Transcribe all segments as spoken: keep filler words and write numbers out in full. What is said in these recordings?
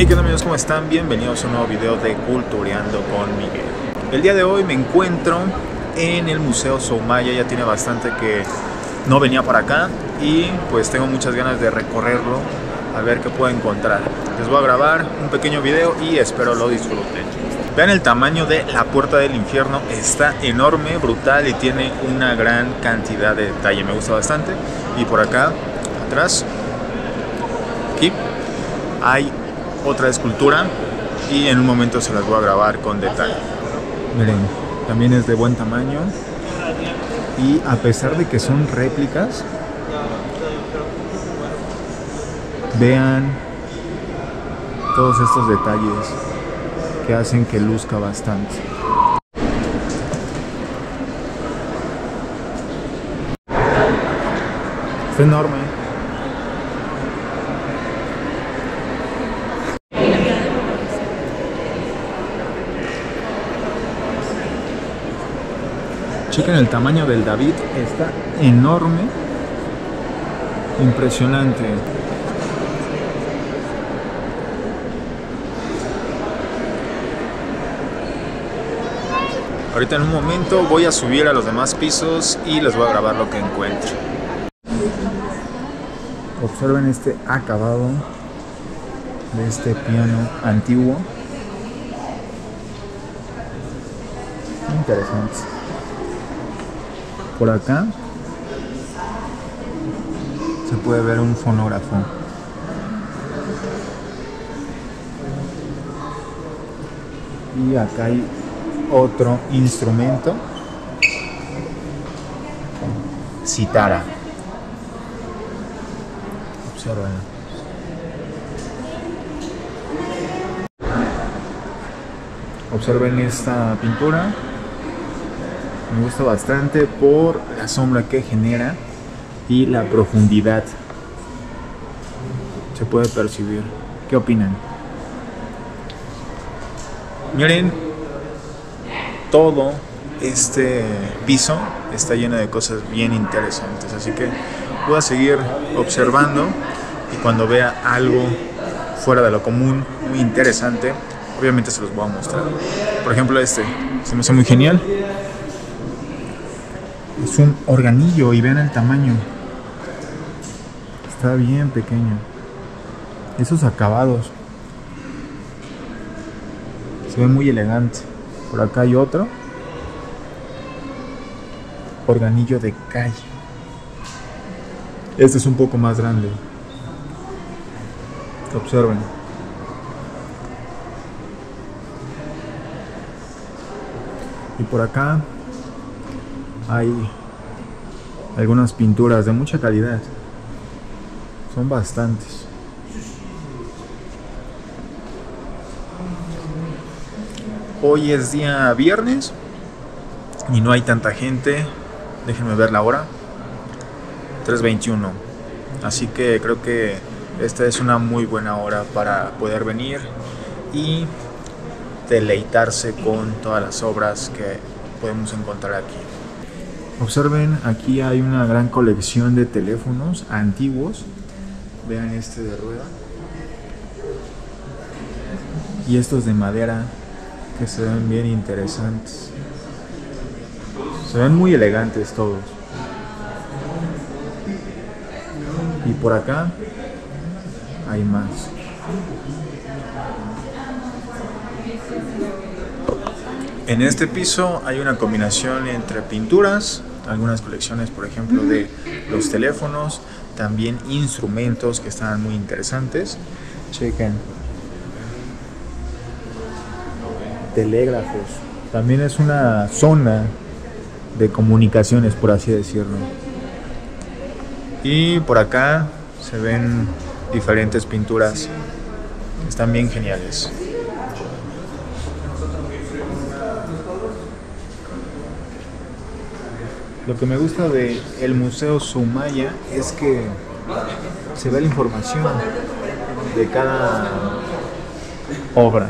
Hey, ¿qué onda amigos? ¿Cómo están? Bienvenidos a un nuevo video de Cultureando con Miguel. El día de hoy me encuentro en el Museo Soumaya. Ya tiene bastante que no venía para acá y pues tengo muchas ganas de recorrerlo, a ver qué puedo encontrar. Les voy a grabar un pequeño video y espero lo disfruten. Vean el tamaño de la Puerta del Infierno, está enorme, brutal y tiene una gran cantidad de detalle, me gusta bastante. Y por acá, atrás, aquí, hay otra escultura y en un momento se las voy a grabar con detalle. Miren, también es de buen tamaño y a pesar de que son réplicas, vean todos estos detalles que hacen que luzca bastante. Está enorme. Chequen el tamaño del David, está enorme, impresionante. Ahorita en un momento voy a subir a los demás pisos y les voy a grabar lo que encuentre. Observen este acabado de este piano antiguo. Muy interesante. Por acá se puede ver un fonógrafo. Y acá hay otro instrumento, cítara. Observen. Observen esta pintura. Me gusta bastante por la sombra que genera y la profundidad. Se puede percibir. ¿Qué opinan? Miren, todo este piso está lleno de cosas bien interesantes, así que voy a seguir observando y cuando vea algo fuera de lo común, muy interesante, obviamente se los voy a mostrar. Por ejemplo, este se me hace muy genial. Es un organillo y vean el tamaño. Está bien pequeño. Esos acabados se ve muy elegante. Por acá hay otro organillo de calle. Este es un poco más grande. Observen. Y por acá hay algunas pinturas de mucha calidad. Son bastantes. Hoy es día viernes y no hay tanta gente. Déjenme ver la hora. tres veintiuno. Así que creo que esta es una muy buena hora para poder venir y deleitarse con todas las obras que podemos encontrar aquí. Observen, aquí hay una gran colección de teléfonos antiguos. Vean este de rueda. Y estos de madera que se ven bien interesantes. Se ven muy elegantes todos. Y por acá hay más. En este piso hay una combinación entre pinturas, algunas colecciones, por ejemplo, de los teléfonos, también instrumentos que están muy interesantes. Chequen. Telégrafos. También es una zona de comunicaciones, por así decirlo. Y por acá se ven diferentes pinturas que están bien geniales. Lo que me gusta de el Museo Soumaya es que se ve la información de cada obra.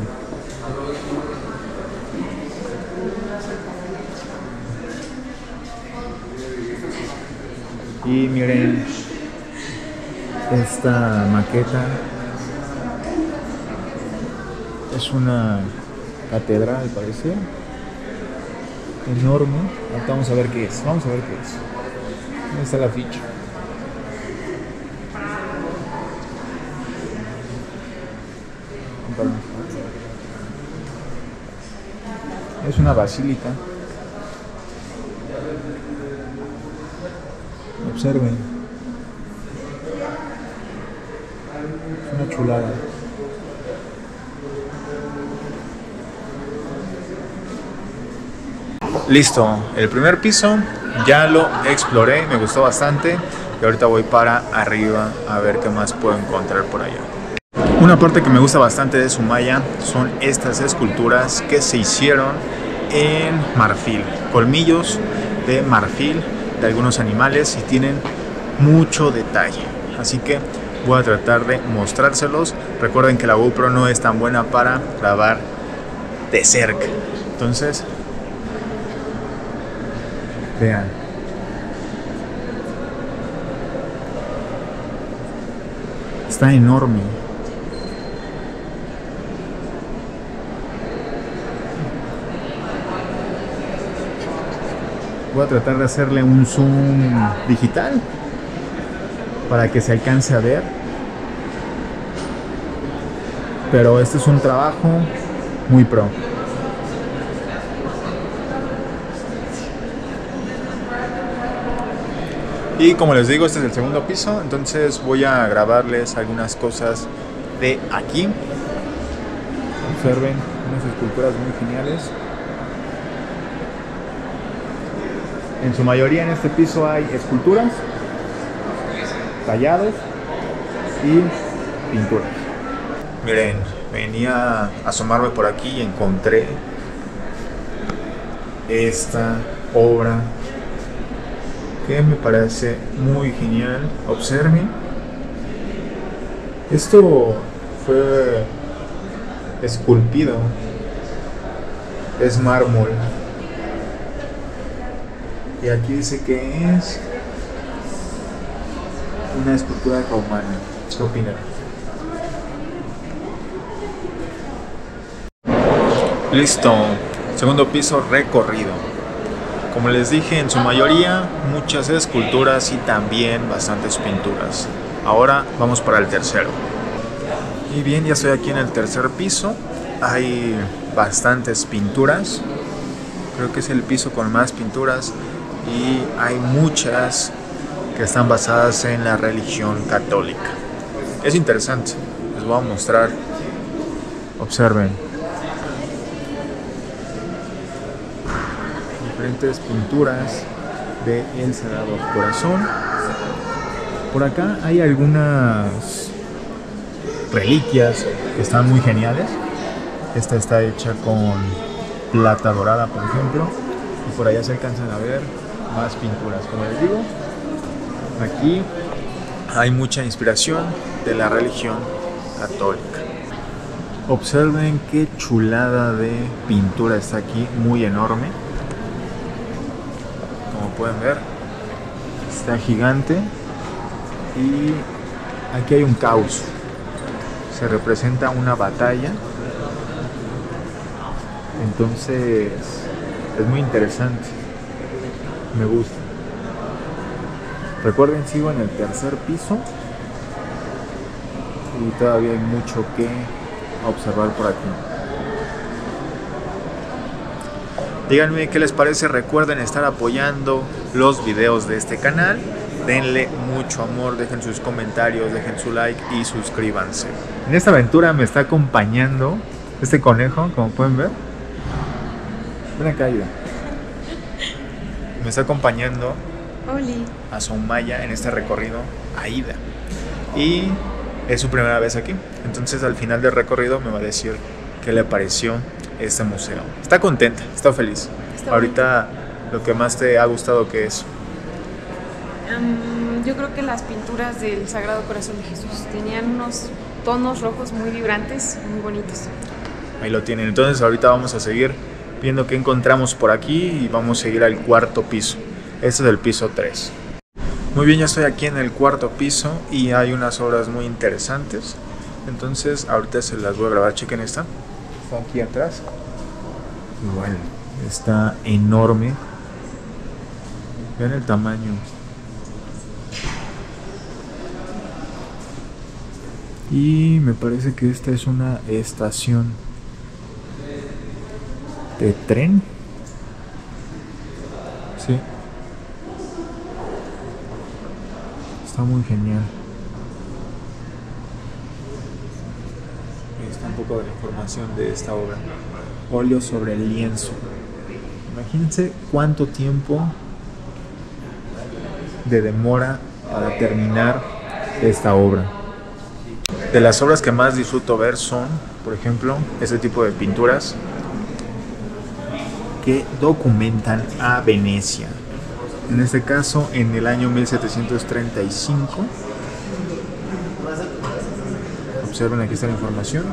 Y miren esta maqueta es una catedral al parecer. Enorme. Ahorita vamos a ver qué es. Vamos a ver qué es. ¿Dónde está la ficha? Es una basílica. Observen. Es una chulada. Listo, el primer piso ya lo exploré, me gustó bastante y ahorita voy para arriba a ver qué más puedo encontrar por allá. Una parte que me gusta bastante de Sumaya son estas esculturas que se hicieron en marfil, colmillos de marfil de algunos animales y tienen mucho detalle, así que voy a tratar de mostrárselos. Recuerden que la GoPro no es tan buena para grabar de cerca, entonces vean. Está enorme. Voy a tratar de hacerle un zoom digital para que se alcance a ver. Pero este es un trabajo muy pro. Y como les digo, este es el segundo piso, entonces voy a grabarles algunas cosas de aquí. Observen unas esculturas muy geniales. En su mayoría en este piso hay esculturas, tallados y pinturas. Miren, venía a asomarme por aquí y encontré esta obra que me parece muy genial. Observen, esto fue esculpido, es mármol y aquí dice que es una escultura romana. ¿Qué opinan? Listo, segundo piso recorrido. Como les dije, en su mayoría muchas esculturas y también bastantes pinturas. Ahora vamos para el tercero. Y bien, ya estoy aquí en el tercer piso. Hay bastantes pinturas. Creo que es el piso con más pinturas. Y hay muchas que están basadas en la religión católica. Es interesante. Les voy a mostrar. Observen. Diferentes pinturas de El Sagrado Corazón. Por acá hay algunas reliquias que están muy geniales. Esta está hecha con plata dorada, por ejemplo, y por allá se alcanzan a ver más pinturas. Como les digo, aquí hay mucha inspiración de la religión católica. Observen qué chulada de pintura está aquí, muy enorme. Pueden ver, está gigante y aquí hay un caos, se representa una batalla, entonces es muy interesante, me gusta. Recuerden, sigo en el tercer piso y todavía hay mucho que observar por aquí. Díganme qué les parece, recuerden estar apoyando los videos de este canal, denle mucho amor, dejen sus comentarios, dejen su like y suscríbanse. En esta aventura me está acompañando este conejo, como pueden ver. Ven acá, Aida. Me está acompañando Oli. a Sumaya en este recorrido, Aida. Y es su primera vez aquí, entonces al final del recorrido me va a decir qué le pareció este museo. Está contenta, está feliz. Está Ahorita bonito. Lo que más te ha gustado, ¿qué es? Um, yo creo que las pinturas del Sagrado Corazón de Jesús tenían unos tonos rojos muy vibrantes, muy bonitos. Ahí lo tienen. Entonces ahorita vamos a seguir viendo qué encontramos por aquí y vamos a seguir al cuarto piso. Este es el piso tres. Muy bien, ya estoy aquí en el cuarto piso y hay unas obras muy interesantes. Entonces ahorita se las voy a grabar. Chequen esta. está aquí atrás. Igual, está enorme. Vean el tamaño. Y me parece que esta es una estación de tren. Sí. Está muy genial. Ahí está un poco de la información de esta obra. Óleo sobre el lienzo. Imagínense cuánto tiempo de demora para terminar esta obra. De las obras que más disfruto ver son, por ejemplo, este tipo de pinturas que documentan a Venecia. En este caso, en el año mil setecientos treinta y cinco. Observen, aquí está la información.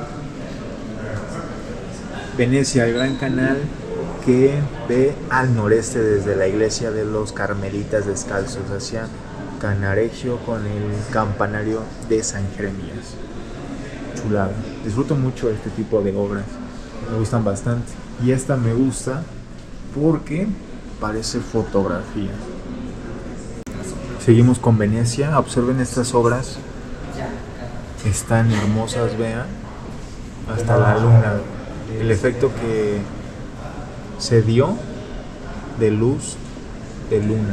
Venecia, el gran canal que ve al noreste desde la iglesia de los Carmelitas Descalzos hacia Canaregio con el campanario de San Jeremías. Chulada. Disfruto mucho este tipo de obras. Me gustan bastante. Y esta me gusta porque parece fotografía. Seguimos con Venecia. Observen estas obras. Están hermosas, vean. Hasta la luna. El efecto que se dio de luz de luna.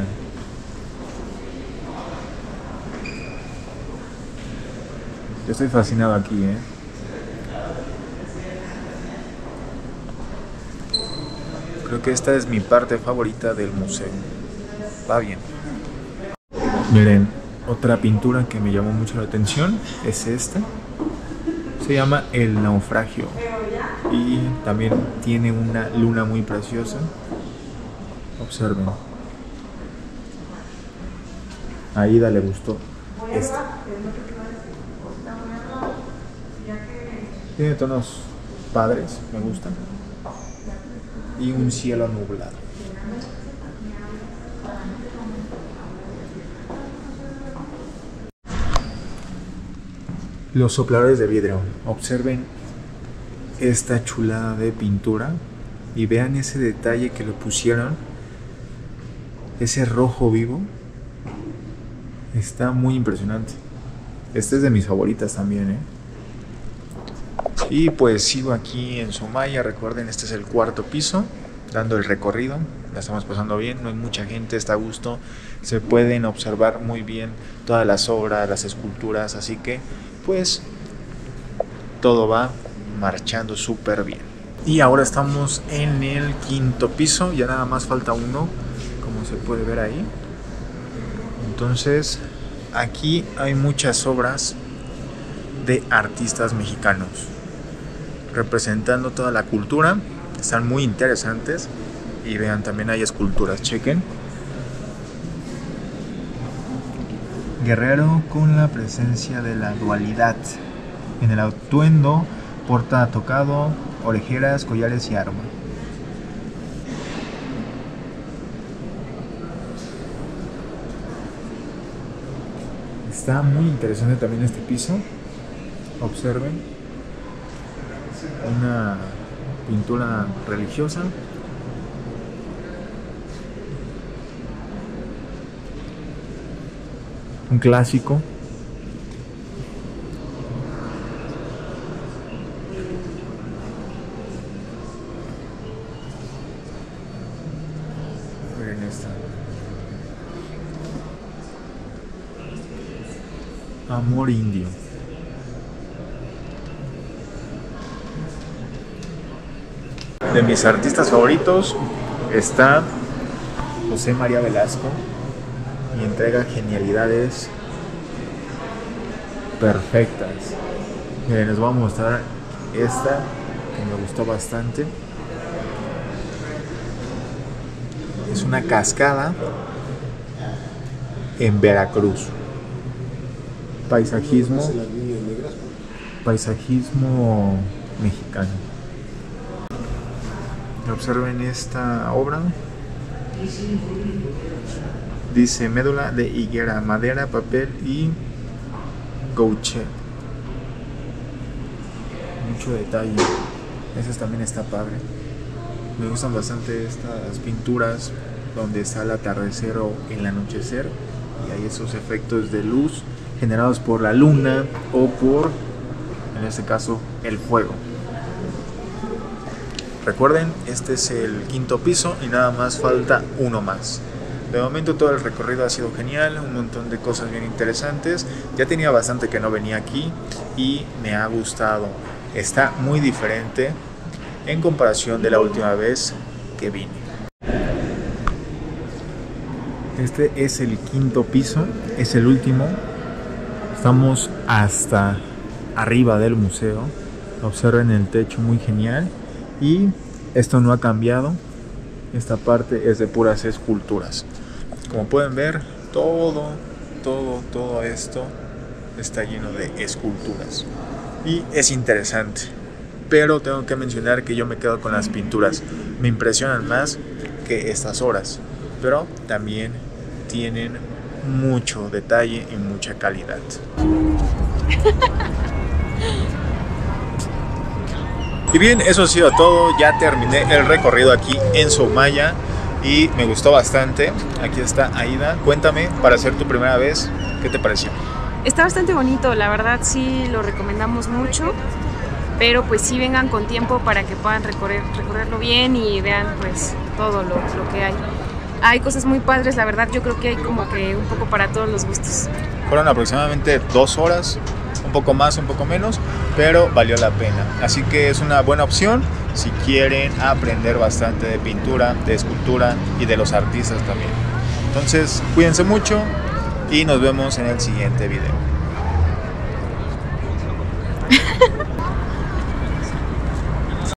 Yo estoy fascinado aquí, ¿eh? Creo que esta es mi parte favorita del museo. Va bien. Miren, otra pintura que me llamó mucho la atención es esta. Se llama El Naufragio. Y también tiene una luna muy preciosa. Observen. A Aida le gustó esta. Tiene tonos padres, me gustan. Y un cielo nublado. Los sopladores de vidrio. Observen esta chulada de pintura y vean ese detalle que le pusieron. Ese rojo vivo. Está muy impresionante. Esta es de mis favoritas también, ¿eh? Y pues sigo aquí en Soumaya. Recuerden, este es el cuarto piso, dando el recorrido. La estamos pasando bien, no hay mucha gente, está a gusto. Se pueden observar muy bien todas las obras, las esculturas, así que pues todo va marchando súper bien. Y ahora estamos en el quinto piso, ya nada más falta uno, como se puede ver ahí. Entonces aquí hay muchas obras de artistas mexicanos representando toda la cultura. Están muy interesantes. Y vean, también hay esculturas, chequen. Guerrero con la presencia de la dualidad. En el atuendo porta tocado, orejeras, collares y arma. Está muy interesante también este piso. Observen. Una pintura religiosa. Un clásico. Miren esta. Amor indio. De mis artistas favoritos está José María Velasco y entrega genialidades perfectas. Miren, les voy a mostrar esta que me gustó bastante. Es una cascada en Veracruz. Paisajismo, paisajismo mexicano. Observen esta obra. Dice médula de higuera, madera, papel y gouache. Mucho detalle. Ese también está padre. Me gustan bastante estas pinturas donde está el atardecer o el anochecer y hay esos efectos de luz generados por la luna o por, en este caso, el fuego. Recuerden, este es el quinto piso y nada más falta uno más. De momento todo el recorrido ha sido genial, un montón de cosas bien interesantes. Ya tenía bastante que no venía aquí y me ha gustado. Está muy diferente en comparación de la última vez que vine. Este es el quinto piso, es el último. Estamos hasta arriba del museo. Observen el techo, muy genial. Y esto no ha cambiado. Esta parte es de puras esculturas. Como pueden ver, todo, todo, todo esto está lleno de esculturas. Y es interesante. Pero tengo que mencionar que yo me quedo con las pinturas. Me impresionan más que estas obras. Pero también tienen mucho detalle y mucha calidad. Y bien, eso ha sido todo. Ya terminé el recorrido aquí en Soumaya y me gustó bastante. Aquí está Aida. Cuéntame, para ser tu primera vez, ¿qué te pareció? Está bastante bonito, la verdad sí lo recomendamos mucho, pero pues sí vengan con tiempo para que puedan recorrer, recorrerlo bien y vean pues todo lo, lo que hay. Hay cosas muy padres, la verdad yo creo que hay como que un poco para todos los gustos. Fueron aproximadamente dos horas, un poco más, un poco menos, pero valió la pena. Así que es una buena opción si quieren aprender bastante de pintura, de escultura y de los artistas también. Entonces, cuídense mucho y nos vemos en el siguiente video.